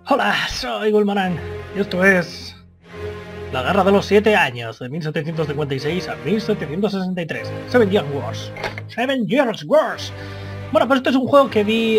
Hola, soy Gulmanan y esto es la Guerra de los 7 años, de 1756 a 1763. Seven Years Wars. Seven Years Wars. Bueno, pues esto es un juego que vi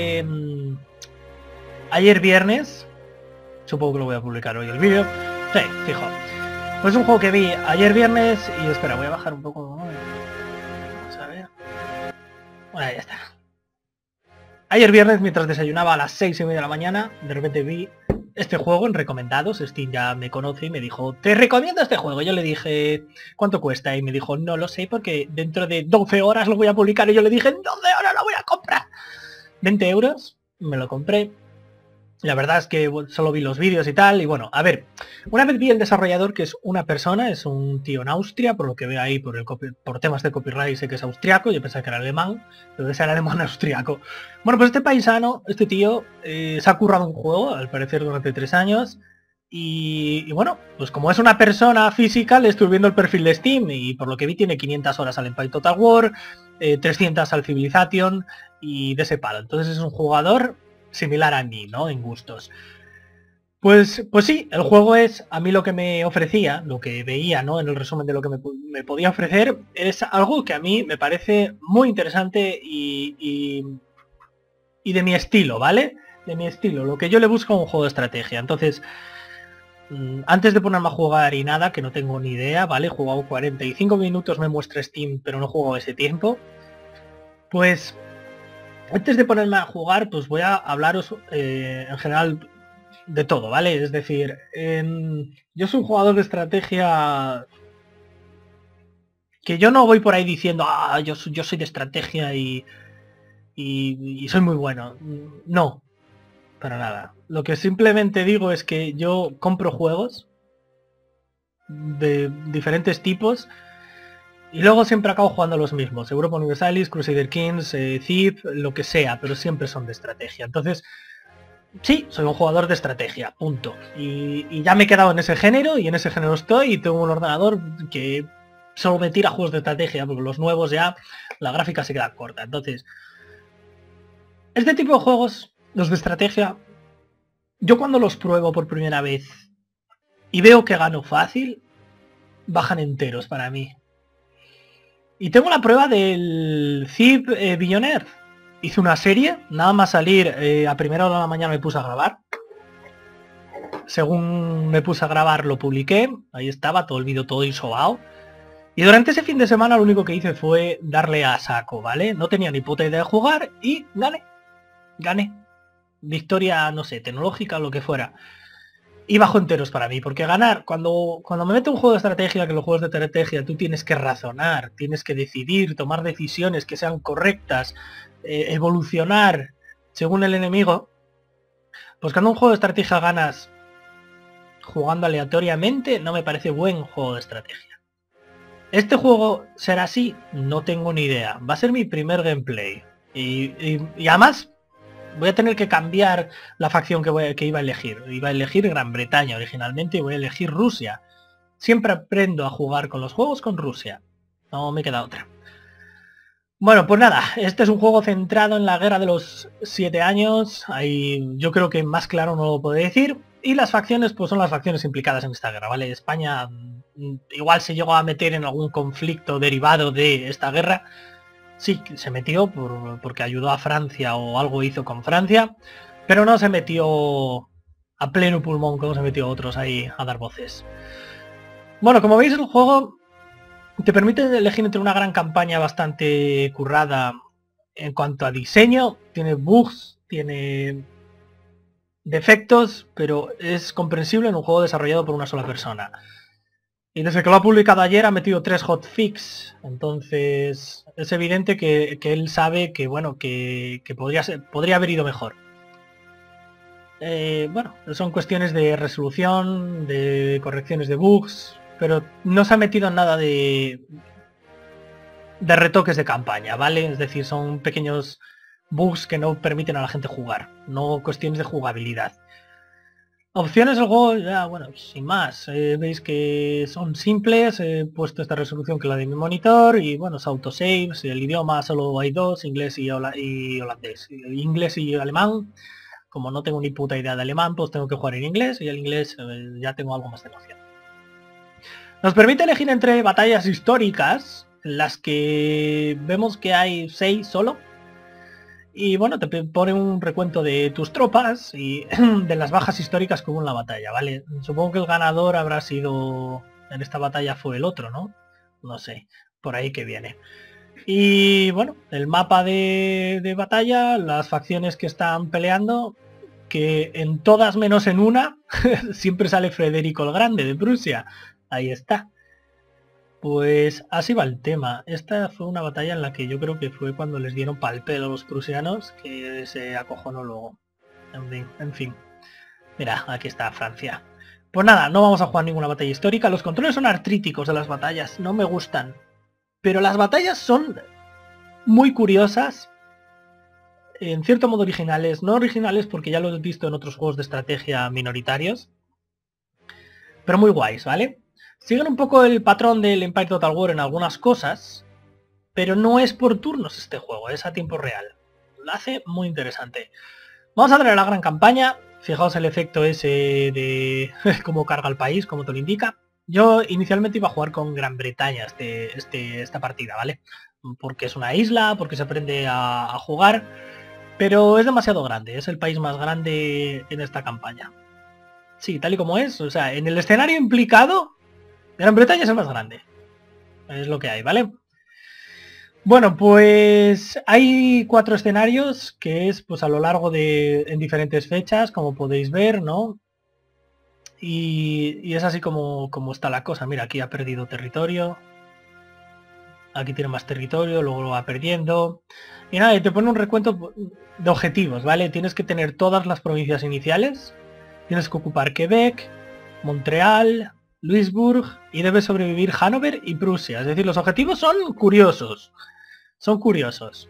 ayer viernes. Supongo que lo voy a publicar hoy el vídeo. Sí, fijo. Pues es un juego que vi ayer viernes y espera, voy a bajar un poco. Vamos a ver. Bueno, ya está. Ayer viernes, mientras desayunaba a las 6:30 de la mañana, de repente vi este juego en recomendados. Steam ya me conoce y me dijo, te recomiendo este juego. Yo le dije, ¿cuánto cuesta? Y me dijo, no lo sé porque dentro de 12 horas lo voy a publicar. Y yo le dije, en 12 horas lo voy a comprar. 20 euros, me lo compré. La verdad es que solo vi los vídeos y tal. Y bueno, a ver, una vez vi el desarrollador, que es una persona, es un tío en Austria, por lo que veo ahí por temas de copyright sé que es austriaco. Yo pensaba que era alemán, pero debe ser alemán austriaco. Bueno, pues este paisano, este tío, se ha currado un juego, al parecer durante 3 años. Y bueno, pues como es una persona física, le estoy viendo el perfil de Steam y por lo que vi tiene 500 horas al Empire Total War, 300 al Civilization y de ese palo. Entonces es un jugador similar a mí, ¿no? En gustos. Pues sí, el juego es a mí lo que me ofrecía, lo que veía, ¿no? En el resumen de lo que me podía ofrecer, es algo que a mí me parece muy interesante y de mi estilo, ¿vale? De mi estilo, lo que yo le busco a un juego de estrategia. Entonces, antes de ponerme a jugar y nada, que no tengo ni idea, ¿vale? He jugado 45 minutos, me muestra Steam, pero no he jugado ese tiempo. Pues antes de ponerme a jugar, pues voy a hablaros en general de todo, ¿vale? Es decir, yo soy un jugador de estrategia que yo no voy por ahí diciendo, yo soy de estrategia y soy muy bueno. No, para nada. Lo que simplemente digo es que yo compro juegos de diferentes tipos y luego siempre acabo jugando los mismos. Europa Universalis, Crusader Kings, Thief, lo que sea, pero siempre son de estrategia. Entonces, sí, soy un jugador de estrategia, punto. Y ya me he quedado en ese género y en ese género estoy y tengo un ordenador que solo me tira juegos de estrategia, porque los nuevos ya la gráfica se queda corta. Entonces, este tipo de juegos, los de estrategia, yo cuando los pruebo por primera vez y veo que gano fácil, bajan enteros para mí. Y tengo la prueba del Thief Billionaire. Hice una serie, nada más salir a primera hora de la mañana me puse a grabar. Según me puse a grabar lo publiqué, ahí estaba todo el vídeo todo insobado. Y durante ese fin de semana lo único que hice fue darle a saco, ¿vale? No tenía ni puta idea de jugar y gané. Victoria, no sé, tecnológica o lo que fuera. Y bajo enteros para mí, porque ganar, cuando me meto un juego de estrategia, que los juegos de estrategia tú tienes que razonar, tienes que decidir, tomar decisiones que sean correctas, evolucionar según el enemigo, pues cuando un juego de estrategia ganas jugando aleatoriamente, no me parece buen juego de estrategia. ¿Este juego será así? No tengo ni idea. Va a ser mi primer gameplay. Y además voy a tener que cambiar la facción que iba a elegir. Iba a elegir Gran Bretaña originalmente y voy a elegir Rusia. Siempre aprendo a jugar con los juegos con Rusia. No me queda otra. Bueno, pues nada, este es un juego centrado en la guerra de los 7 años. Ahí yo creo que más claro no lo puedo decir. Y las facciones, pues son las facciones implicadas en esta guerra, ¿vale? España igual se llegó a meter en algún conflicto derivado de esta guerra. Sí, se metió porque ayudó a Francia o algo hizo con Francia, pero no se metió a pleno pulmón como se metió otros ahí a dar voces. Bueno, como veis el juego te permite elegir entre una gran campaña bastante currada en cuanto a diseño, tiene bugs, tiene defectos, pero es comprensible en un juego desarrollado por una sola persona. Y desde que lo ha publicado ayer ha metido 3 hotfix, entonces es evidente que él sabe que bueno, que podría haber ido mejor. Bueno, son cuestiones de resolución, de correcciones de bugs, pero no se ha metido en nada de retoques de campaña, ¿vale? Es decir, son pequeños bugs que no permiten a la gente jugar, no cuestiones de jugabilidad. Opciones del juego, ya, bueno, sin más, veis que son simples, he puesto esta resolución que es la de mi monitor y bueno, es autosaves, el idioma solo hay dos, inglés y holandés, inglés y alemán, como no tengo ni puta idea de alemán, pues tengo que jugar en inglés, y el inglés ya tengo algo más de noción. Nos permite elegir entre batallas históricas, en las que vemos que hay 6 solo. Y bueno, te pone un recuento de tus tropas y de las bajas históricas que hubo en la batalla, ¿vale? Supongo que el ganador habrá sido... En esta batalla fue el otro, ¿no? No sé, por ahí que viene. Y bueno, el mapa de batalla, las facciones que están peleando, que en todas menos en una, siempre sale Federico el Grande de Prusia. Ahí está. Pues así va el tema. Esta fue una batalla en la que yo creo que fue cuando les dieron pal pelo a los prusianos, que se acojonó luego. En fin. Mira, aquí está Francia. Pues nada, no vamos a jugar ninguna batalla histórica. Los controles son artríticos de las batallas, no me gustan. Pero las batallas son muy curiosas. En cierto modo originales. No originales porque ya lo he visto en otros juegos de estrategia minoritarios. Pero muy guays, ¿vale? Siguen un poco el patrón del Empire Total War en algunas cosas, pero no es por turnos este juego, es a tiempo real. Lo hace muy interesante. Vamos a traer la gran campaña. Fijaos el efecto ese de cómo carga el país, como te lo indica. Yo inicialmente iba a jugar con Gran Bretaña esta partida, ¿vale? Porque es una isla, porque se aprende a jugar, pero es demasiado grande, es el país más grande en esta campaña. Sí, tal y como es, o sea, en el escenario implicado, Gran Bretaña es el más grande. Es lo que hay, ¿vale? Bueno, pues hay 4 escenarios, que es pues a lo largo en diferentes fechas, como podéis ver, ¿no? Y es así como está la cosa. Mira, aquí ha perdido territorio. Aquí tiene más territorio, luego lo va perdiendo. Y nada, y te pone un recuento de objetivos, ¿vale? Tienes que tener todas las provincias iniciales. Tienes que ocupar Quebec, Montreal, Luisburg y debes sobrevivir Hannover y Prusia. Es decir, los objetivos son curiosos. Son curiosos.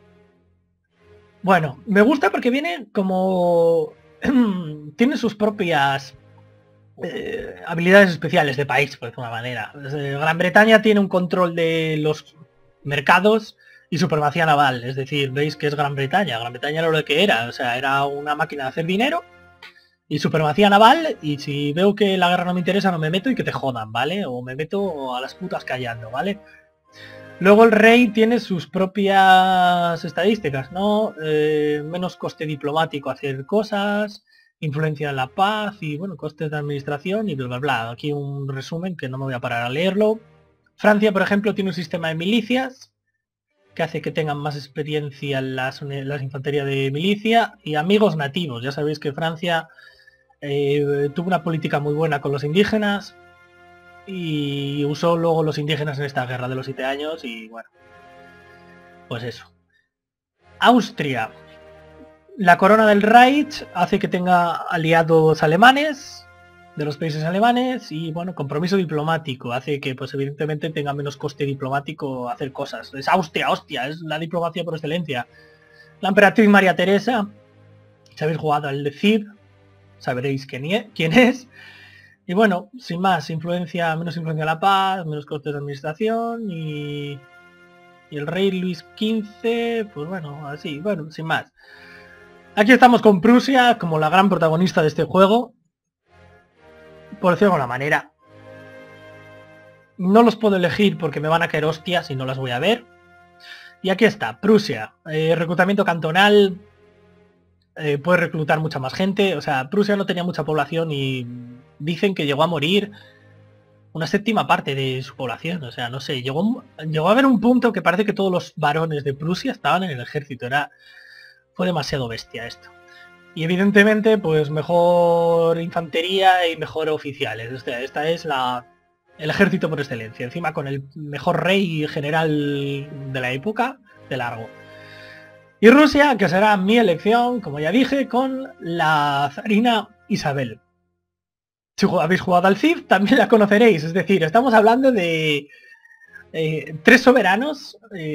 Bueno, me gusta porque viene como... tiene sus propias habilidades especiales de país, por alguna manera. Gran Bretaña tiene un control de los mercados y supremacía naval. Es decir, veis que es Gran Bretaña. Gran Bretaña era lo que era. O sea, era una máquina de hacer dinero y supremacía naval, y si veo que la guerra no me interesa no me meto y que te jodan, ¿vale? O me meto a las putas callando, ¿vale? Luego el rey tiene sus propias estadísticas, ¿no? Menos coste diplomático hacer cosas, influencia en la paz y, bueno, costes de administración y bla, bla, bla. Aquí un resumen que no me voy a parar a leerlo. Francia, por ejemplo, tiene un sistema de milicias que hace que tengan más experiencia en las infanterías de milicia y amigos nativos. Ya sabéis que Francia tuvo una política muy buena con los indígenas y usó luego los indígenas en esta guerra de los 7 años y bueno, pues eso. Austria. La corona del Reich hace que tenga aliados alemanes, de los países alemanes, y bueno, compromiso diplomático, hace que pues evidentemente tenga menos coste diplomático hacer cosas. Es Austria, hostia, es la diplomacia por excelencia. La emperatriz María Teresa, si habéis jugado al de Cid, sabréis quién es. Y bueno, sin más, menos influencia en la paz, menos costes de administración y el rey Luis XV, pues bueno, así, bueno, sin más. Aquí estamos con Prusia como la gran protagonista de este juego. Por decirlo de alguna manera. No los puedo elegir porque me van a caer hostias y no las voy a ver. Y aquí está, Prusia. Reclutamiento cantonal. Puede reclutar mucha más gente. O sea, Prusia no tenía mucha población y dicen que llegó a morir una séptima parte de su población. O sea, no sé, llegó a haber un punto que parece que todos los varones de Prusia estaban en el ejército. Fue demasiado bestia esto. Y evidentemente, pues mejor infantería y mejor oficiales. O sea, esta es el ejército por excelencia. Encima con el mejor rey general de la época, de largo. Y Rusia, que será mi elección, como ya dije, con la zarina Isabel. Si habéis jugado al Cid, también la conoceréis. Es decir, estamos hablando de 3 soberanos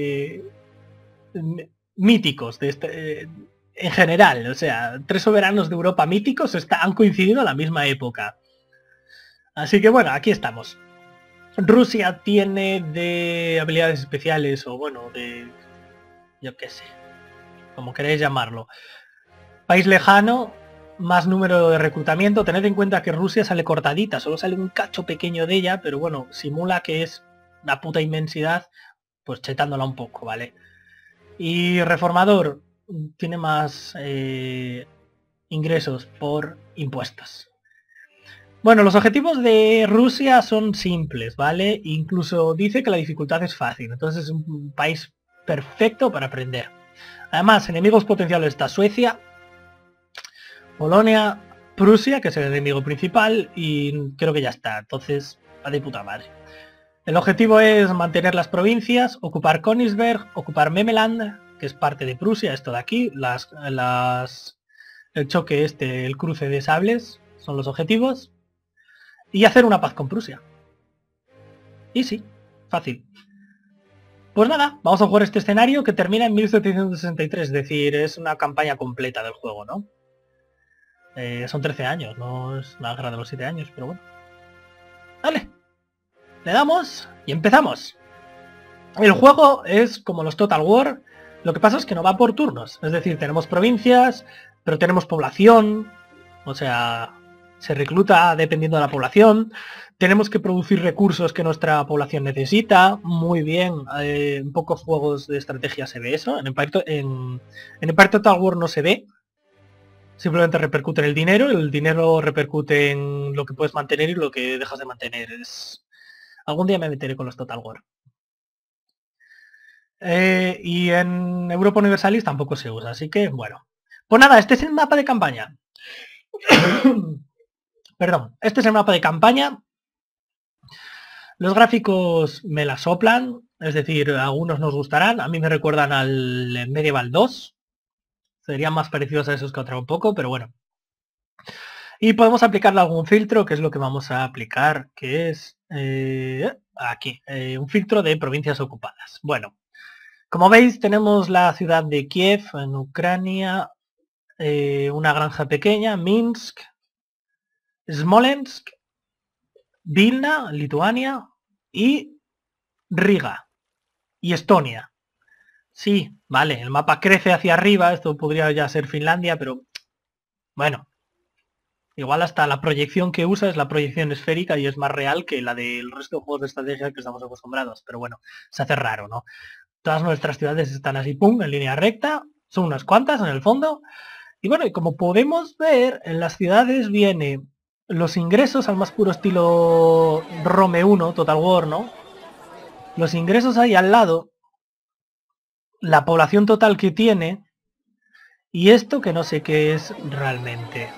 míticos de en general. O sea, 3 soberanos de Europa míticos han coincidido a la misma época. Así que bueno, aquí estamos. Rusia tiene de habilidades especiales, o bueno, de... yo qué sé, como queréis llamarlo. País lejano, más número de reclutamiento. Tened en cuenta que Rusia sale cortadita, solo sale un cacho pequeño de ella, pero bueno, simula que es una puta inmensidad, pues chetándola un poco, ¿vale? Y reformador tiene más ingresos por impuestos. Bueno, los objetivos de Rusia son simples, ¿vale? Incluso dice que la dificultad es fácil, entonces es un país perfecto para aprender. Además, enemigos potenciales está Suecia, Polonia, Prusia, que es el enemigo principal, y creo que ya está, entonces va de puta madre. El objetivo es mantener las provincias, ocupar Königsberg, ocupar Memeland, que es parte de Prusia, esto de aquí, el choque el cruce de sables, son los objetivos, y hacer una paz con Prusia. Y sí, fácil. Pues nada, vamos a jugar este escenario que termina en 1763, es decir, es una campaña completa del juego, ¿no? Son 13 años, no es la guerra de los 7 años, pero bueno. Vale, le damos y empezamos. El juego es como los Total War, lo que pasa es que no va por turnos, es decir, tenemos provincias, pero tenemos población, o sea, se recluta dependiendo de la población, tenemos que producir recursos que nuestra población necesita, muy bien, en pocos juegos de estrategia se ve eso, en Empire Total War no se ve, simplemente repercute en el dinero repercute en lo que puedes mantener y lo que dejas de mantener. Algún día me meteré con los Total War. Y en Europa Universalis tampoco se usa, así que bueno. Pues nada, este es el mapa de campaña. Perdón, este es el mapa de campaña. Los gráficos me la soplan, es decir, algunos nos gustarán, a mí me recuerdan al Medieval 2. Serían más parecidos a esos que otra un poco, pero bueno. Y podemos aplicarle algún filtro, que es lo que vamos a aplicar, que es aquí, un filtro de provincias ocupadas. Bueno, como veis tenemos la ciudad de Kiev en Ucrania, una granja pequeña, Minsk, Smolensk, Vilna, Lituania y Riga y Estonia. Sí, vale, el mapa crece hacia arriba, esto podría ya ser Finlandia, pero bueno, igual hasta la proyección que usa es la proyección esférica y es más real que la del resto de juegos de estrategia que estamos acostumbrados, pero bueno, se hace raro, ¿no? Todas nuestras ciudades están así, pum, en línea recta, son unas cuantas en el fondo, y bueno, y como podemos ver, en las ciudades viene los ingresos al más puro estilo Rome 1, Total War, ¿no? Los ingresos ahí al lado, la población total que tiene, y esto que no sé qué es realmente.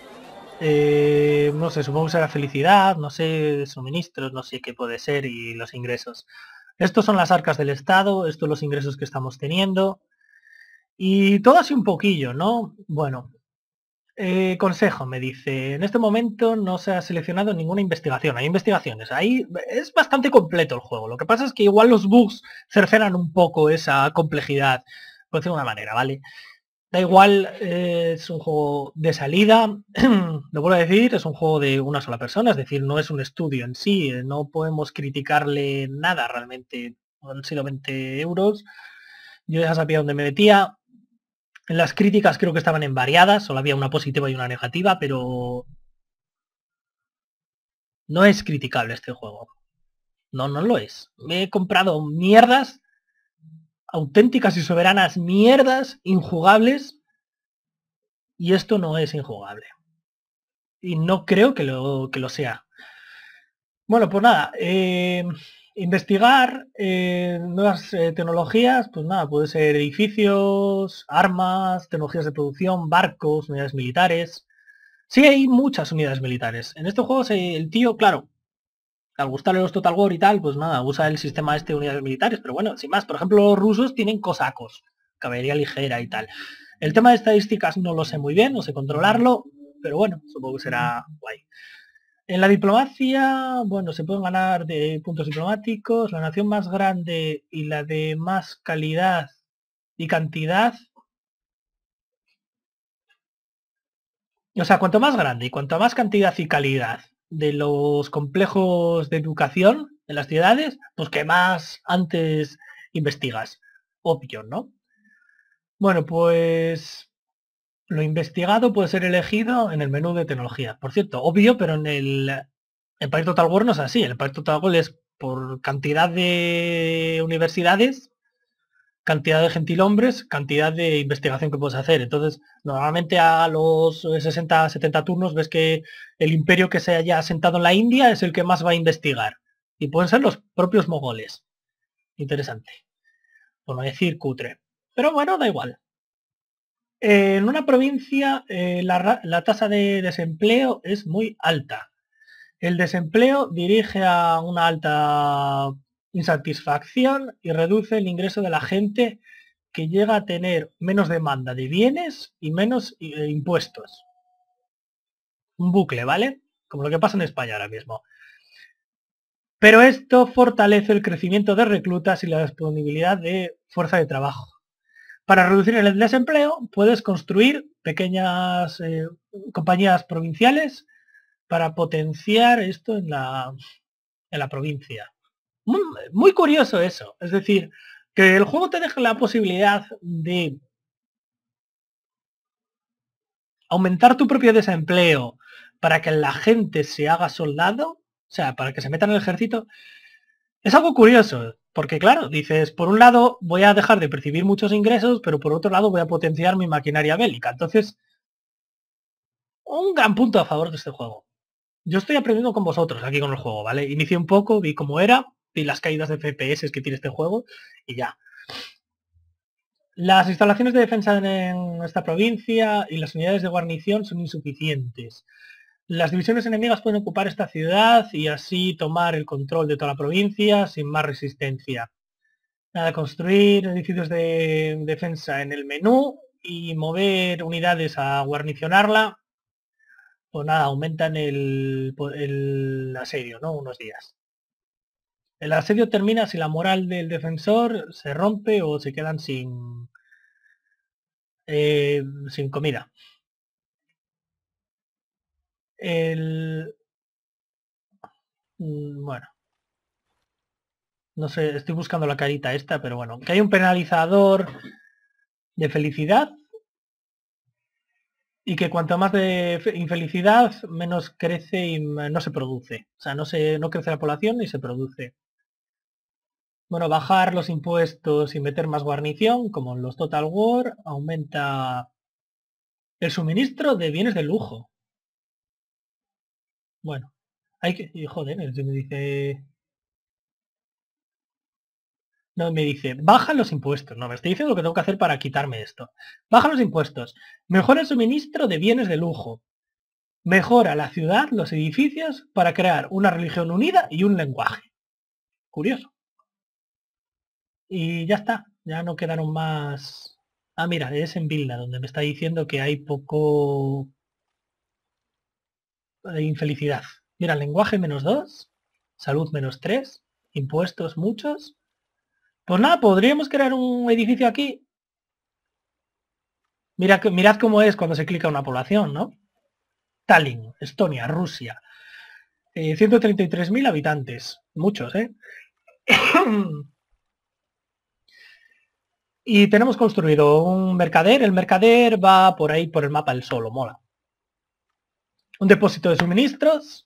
No sé, supongo que será felicidad, no sé, suministros, no sé qué puede ser, y los ingresos. Estos son las arcas del Estado, estos los ingresos que estamos teniendo. Y todo así un poquillo, ¿no? Bueno, consejo, me dice, en este momento no se ha seleccionado ninguna investigación, hay investigaciones, ahí es bastante completo el juego, lo que pasa es que igual los bugs cercenan un poco esa complejidad, por decirlo de una manera, ¿vale? Da igual, es un juego de salida, lo vuelvo a decir, es un juego de una sola persona, es decir, no es un estudio en sí, no podemos criticarle nada realmente, han sido 20 euros, yo ya sabía dónde me metía, en las críticas creo que estaban en variadas, solo había una positiva y una negativa, pero no es criticable este juego. No, no lo es. Me he comprado mierdas, auténticas y soberanas mierdas, injugables, y esto no es injugable. Y no creo que lo sea. Bueno, pues nada, investigar nuevas tecnologías, pues nada, puede ser edificios, armas, tecnologías de producción, barcos, unidades militares. Sí hay muchas unidades militares. En este juego el tío, claro, al gustarle los Total War y tal, pues nada, usa el sistema este de unidades militares. Pero bueno, sin más, por ejemplo, los rusos tienen cosacos, caballería ligera y tal. El tema de estadísticas no lo sé muy bien, no sé controlarlo, pero bueno, supongo que será guay. En la diplomacia, bueno, se pueden ganar de puntos diplomáticos, la nación más grande y la de más calidad y cantidad. O sea, cuanto más grande y cuanto más cantidad y calidad de los complejos de educación en las ciudades, pues que más antes investigas. Obvio, ¿no? Bueno, pues lo investigado puede ser elegido en el menú de tecnología. Por cierto, obvio, pero en el Empire Total War no es así. El Empire Total War es por cantidad de universidades, cantidad de gentilhombres, cantidad de investigación que puedes hacer. Entonces, normalmente a los 60, 70 turnos ves que el imperio que se haya asentado en la India es el que más va a investigar. Y pueden ser los propios mogoles. Interesante. Por no decir cutre. Pero bueno, da igual. En una provincia la tasa de desempleo es muy alta. El desempleo dirige a una alta insatisfacción y reduce el ingreso de la gente, que llega a tener menos demanda de bienes y menos impuestos. Un bucle, ¿vale? Como lo que pasa en España ahora mismo. Pero esto fortalece el crecimiento de reclutas y la disponibilidad de fuerza de trabajo. Para reducir el desempleo puedes construir pequeñas compañías provinciales para potenciar esto en la provincia. Muy curioso eso. Es decir, que el juego te deja la posibilidad de aumentar tu propio desempleo para que la gente se haga soldado, o sea, para que se meta en el ejército, es algo curioso. Porque claro, dices, por un lado voy a dejar de percibir muchos ingresos, pero por otro lado voy a potenciar mi maquinaria bélica. Entonces, un gran punto a favor de este juego. Yo estoy aprendiendo con vosotros aquí con el juego, ¿vale? Inicié un poco, vi cómo era, vi las caídas de FPS que tiene este juego y ya. Las instalaciones de defensa en esta provincia y las unidades de guarnición son insuficientes. Las divisiones enemigas pueden ocupar esta ciudad y así tomar el control de toda la provincia sin más resistencia. Nada, construir edificios de defensa en el menú y mover unidades a guarnicionarla. Pues nada, aumentan el asedio, ¿no? Unos días. El asedio termina si la moral del defensor se rompe o se quedan sin comida. Bueno, no sé, estoy buscando la carita esta, pero bueno, que hay un penalizador de felicidad y que cuanto más de infelicidad, menos crece y no se produce. O sea, no crece la población ni se produce. Bueno, bajar los impuestos y meter más guarnición, como en los Total War, aumenta el suministro de bienes de lujo. Bueno, hay que... Joder, me dice... No, me dice, baja los impuestos. No, me estoy diciendo lo que tengo que hacer para quitarme esto. Baja los impuestos. Mejora el suministro de bienes de lujo. Mejora la ciudad, los edificios, para crear una religión unida y un lenguaje. Curioso. Y ya está. Ya no quedaron más... Ah, mira, es en Vilna, donde me está diciendo que hay poco de infelicidad. Mira, lenguaje -2, salud -3, impuestos muchos. Pues nada, podríamos crear un edificio aquí. Mirad cómo es cuando se clica una población, ¿no? Tallinn, Estonia, Rusia. 133.000 habitantes. Muchos, ¿eh? Y tenemos construido un mercader. El mercader va por ahí por el mapa del solo, mola. Un depósito de suministros.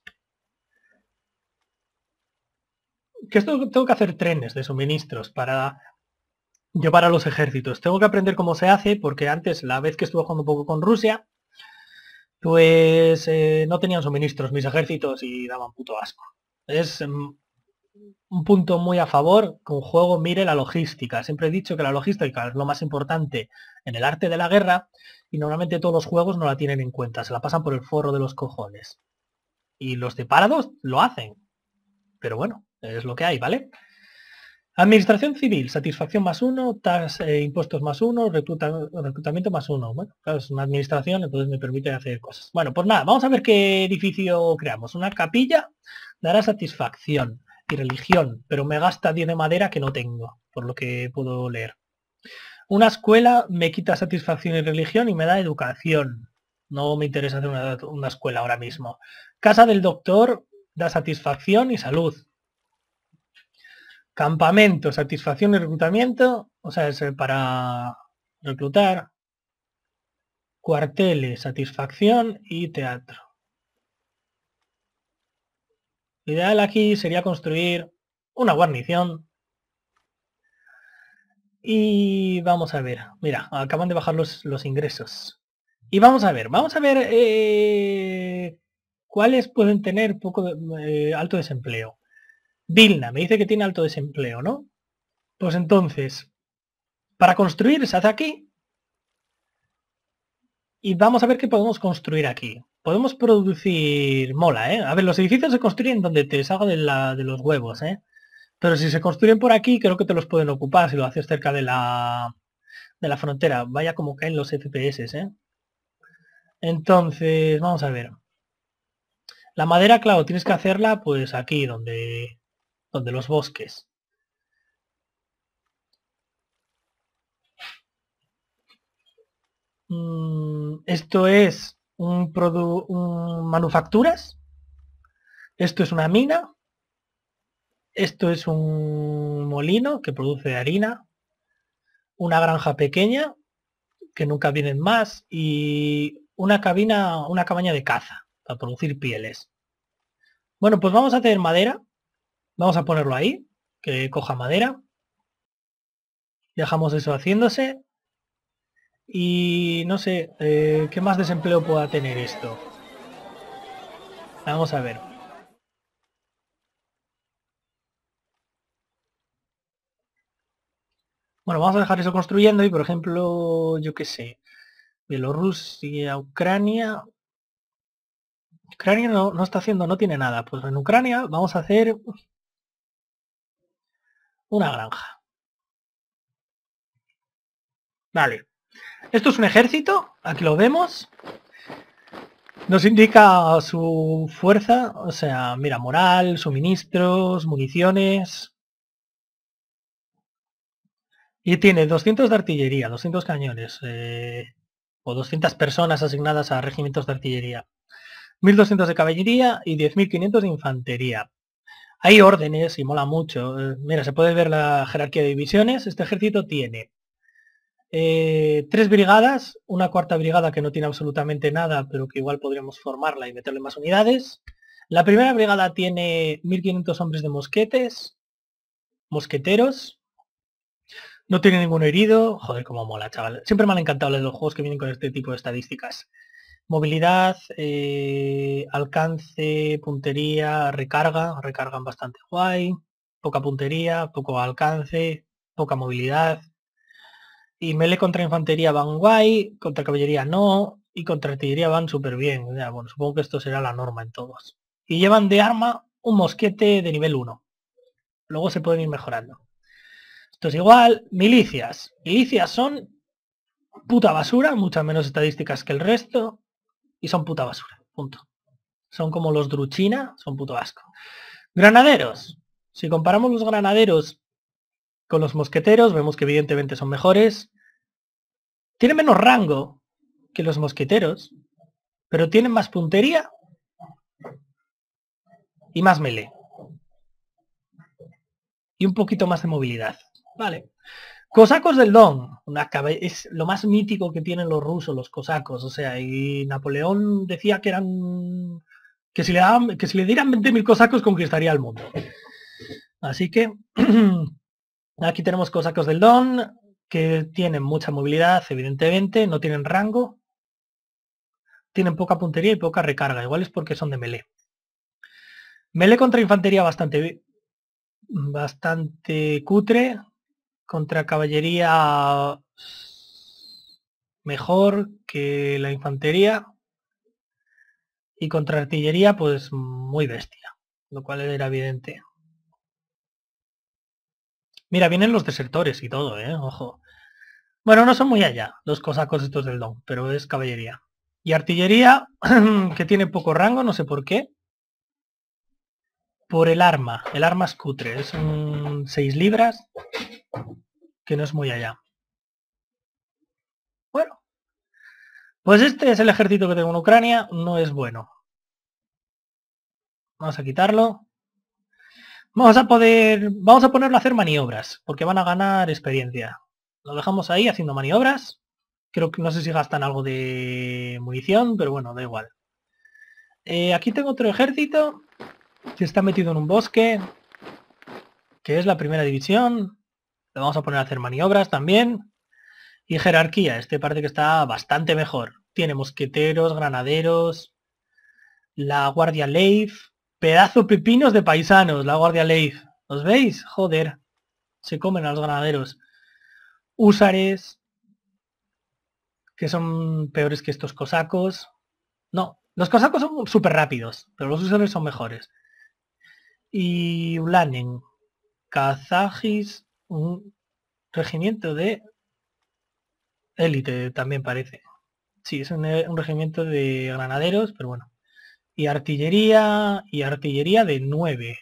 Que esto tengo que hacer trenes de suministros para llevar a los ejércitos. Tengo que aprender cómo se hace, porque antes, la vez que estuve jugando un poco con Rusia, pues no tenían suministros mis ejércitos y daban puto asco. Es un punto muy a favor que un juego mire la logística. Siempre he dicho que la logística es lo más importante en el arte de la guerra y normalmente todos los juegos no la tienen en cuenta, se la pasan por el forro de los cojones. Y los de Paradox lo hacen. Pero bueno, es lo que hay, ¿vale? Administración civil, satisfacción +1, impuestos +1, reclutamiento +1. Bueno, claro, es una administración, entonces me permite hacer cosas. Bueno, pues nada, vamos a ver qué edificio creamos. Una capilla dará satisfacción y religión, pero me gasta 10 de madera que no tengo, por lo que puedo leer. Una escuela me quita satisfacción y religión y me da educación. No me interesa hacer una escuela ahora mismo. Casa del doctor da satisfacción y salud. Campamento, satisfacción y reclutamiento, o sea, es para reclutar. cuarteles, satisfacción y teatro. Lo ideal aquí sería construir una guarnición. Y vamos a ver, mira, acaban de bajar los ingresos. Y vamos a ver cuáles pueden tener alto desempleo. Vilna, me dice que tiene alto desempleo, ¿no? Pues entonces, para construir se hace aquí. Y vamos a ver qué podemos construir aquí. Podemos producir mola, ¿eh? A ver, los edificios se construyen donde te salga de los huevos, ¿eh? Pero si se construyen por aquí, creo que te los pueden ocupar si lo haces cerca de la frontera. Vaya como caen los FPS, ¿eh? Entonces, vamos a ver. La madera, claro, tienes que hacerla pues aquí, donde los bosques. Esto es manufacturas. Esto es una mina. Esto es un molino que produce harina. Una granja pequeña, que nunca vienen más. Y una cabaña de caza, para producir pieles. Bueno, pues vamos a hacer madera. Vamos a ponerlo ahí, que coja madera. Dejamos eso haciéndose. Y no sé, ¿qué más desempleo pueda tener esto? Vamos a ver. Bueno, vamos a dejar eso construyendo y, por ejemplo, yo qué sé, Bielorrusia, Ucrania. Ucrania no está haciendo, no tiene nada. Pues en Ucrania vamos a hacer una granja. Vale. Esto es un ejército, aquí lo vemos. Nos indica su fuerza, o sea, mira, moral, suministros, municiones. Y tiene 200 de artillería, 200 cañones, o 200 personas asignadas a regimientos de artillería. 1200 de caballería y 10.500 de infantería. Hay órdenes y mola mucho. Mira, se puede ver la jerarquía de divisiones. Este ejército tiene 3 brigadas, una cuarta brigada que no tiene absolutamente nada, pero que igual podríamos formarla y meterle más unidades. La primera brigada tiene 1500 hombres de mosqueteros. No tiene ningún herido. Joder, cómo mola, chaval. Siempre me han encantado los juegos que vienen con este tipo de estadísticas. Movilidad, alcance, puntería, recargan bastante guay. Poca puntería, poco alcance, poca movilidad. Y melee contra infantería van guay, contra caballería no, y contra artillería van súper bien. Ya, bueno, supongo que esto será la norma en todos. Y llevan de arma un mosquete de nivel 1. Luego se pueden ir mejorando. Esto es igual. Milicias. Milicias son puta basura, muchas menos estadísticas que el resto. Y son puta basura. Punto. Son como los Druchina, son puto asco. Granaderos. Si comparamos los granaderos con los mosqueteros, vemos que evidentemente son mejores. Tienen menos rango que los mosqueteros, pero tienen más puntería y más melee. Y un poquito más de movilidad. Vale. Cosacos del Don. Es lo más mítico que tienen los rusos, los cosacos. O sea, y Napoleón decía que eran... que si le dieran 20.000 cosacos conquistaría el mundo. Así que aquí tenemos cosacos del Don, que tienen mucha movilidad, evidentemente, no tienen rango, tienen poca puntería y poca recarga, igual es porque son de melee. Melee contra infantería bastante cutre, contra caballería mejor que la infantería, y contra artillería pues muy bestia, lo cual era evidente. Mira, vienen los desertores y todo, ojo. Bueno, no son muy allá los cosacos estos del Don, pero es caballería. Y artillería, que tiene poco rango, no sé por qué. Por el arma es cutre, son 6 libras, que no es muy allá. Bueno, pues este es el ejército que tengo en Ucrania, no es bueno. Vamos a quitarlo. Vamos a ponerlo a hacer maniobras, porque van a ganar experiencia. Lo dejamos ahí haciendo maniobras. Creo que no sé si gastan algo de munición, pero bueno, da igual. Aquí tengo otro ejército que está metido en un bosque, que es la primera división. Le vamos a poner a hacer maniobras también. Y jerarquía, este parece que está bastante mejor. Tiene mosqueteros, granaderos, la Guardia Leif. Pedazo pepinos de paisanos, la Guardia Leif. ¿Os veis? Joder. Se comen a los granaderos. Húsares, que son peores que estos cosacos. No, los cosacos son súper rápidos, pero los húsares son mejores. Y Ulanen, Kazajis, un regimiento de élite también parece. Sí, es un regimiento de granaderos, pero bueno. Y artillería de 9.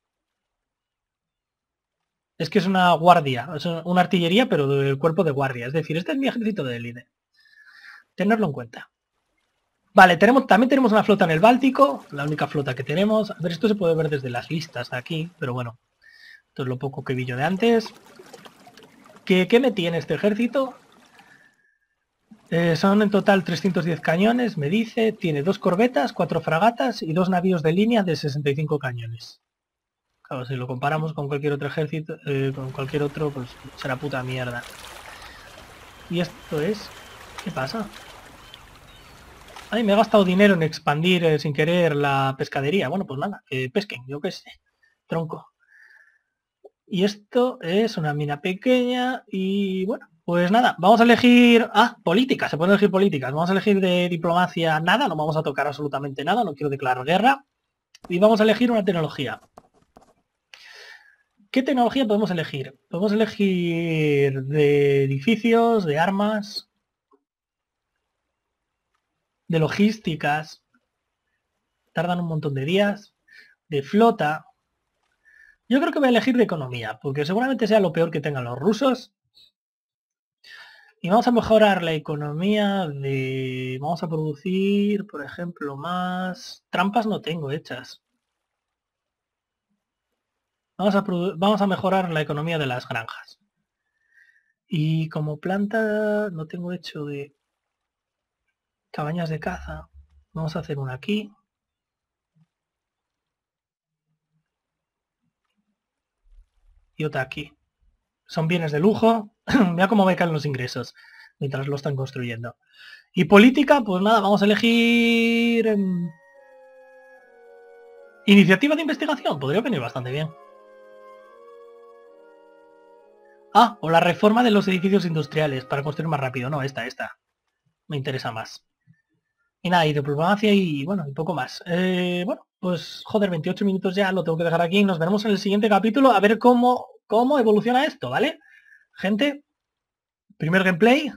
Es que es una guardia, es una artillería, pero del cuerpo de guardia. Es decir, este es mi ejército de élite. Tenerlo en cuenta. Vale, también tenemos una flota en el Báltico, la única flota que tenemos. A ver, esto se puede ver desde las listas de aquí, pero bueno. Esto es lo poco que vi yo de antes. ¿Qué metí en este ejército? Son en total 310 cañones, me dice. Tiene 2 corbetas, 4 fragatas y 2 navíos de línea de 65 cañones. Claro, si lo comparamos con cualquier otro ejército, con cualquier otro, pues será puta mierda. Y esto es... ¿Qué pasa? Ay, me he gastado dinero en expandir sin querer la pescadería. Bueno, pues nada, que pesquen, yo qué sé. Tronco. Y esto es una mina pequeña y bueno, pues nada, vamos a elegir... Ah, política, se pueden elegir políticas. Vamos a elegir de diplomacia nada, no vamos a tocar absolutamente nada, no quiero declarar guerra. Y vamos a elegir una tecnología. ¿Qué tecnología podemos elegir? Podemos elegir de edificios, de armas, de logísticas. Tardan un montón de días. De flota. Yo creo que voy a elegir de economía, porque seguramente sea lo peor que tengan los rusos. Y vamos a mejorar la economía de... Vamos a producir, por ejemplo, más... Trampas no tengo hechas. Vamos a mejorar la economía de las granjas. Y como planta no tengo hecho de cabañas de caza. Vamos a hacer una aquí. Y otra aquí. Son bienes de lujo. Mira cómo me caen los ingresos mientras lo están construyendo. Y política, pues nada, vamos a elegir... iniciativa de investigación. Podría venir bastante bien. Ah, o la reforma de los edificios industriales para construir más rápido. No, esta. Me interesa más. Y nada, y diplomacia y bueno, un poco más. Bueno, pues joder, 28 minutos ya, lo tengo que dejar aquí. Nos veremos en el siguiente capítulo a ver cómo evoluciona esto, ¿vale? Gente, primer gameplay.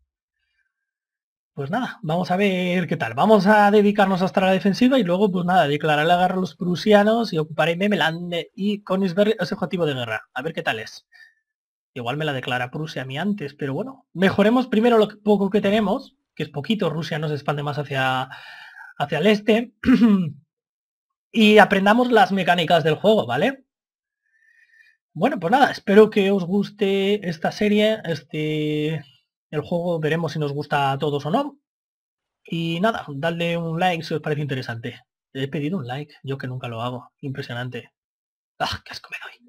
Pues nada, vamos a ver qué tal. Vamos a dedicarnos hasta la defensiva y luego, pues nada, declarar la guerra a los prusianos y ocuparé Memeland y Königsberg es objetivo de guerra. A ver qué tal es. Igual me la declara Prusia a mí antes, pero bueno, mejoremos primero lo poco que tenemos, que es poquito. Rusia nos expande más hacia el este. Y aprendamos las mecánicas del juego, ¿vale? Bueno, pues nada, espero que os guste esta serie, el juego, veremos si nos gusta a todos o no. Y nada, dadle un like si os parece interesante. He pedido un like, yo que nunca lo hago. Impresionante. ¡Ah, qué asco me doy!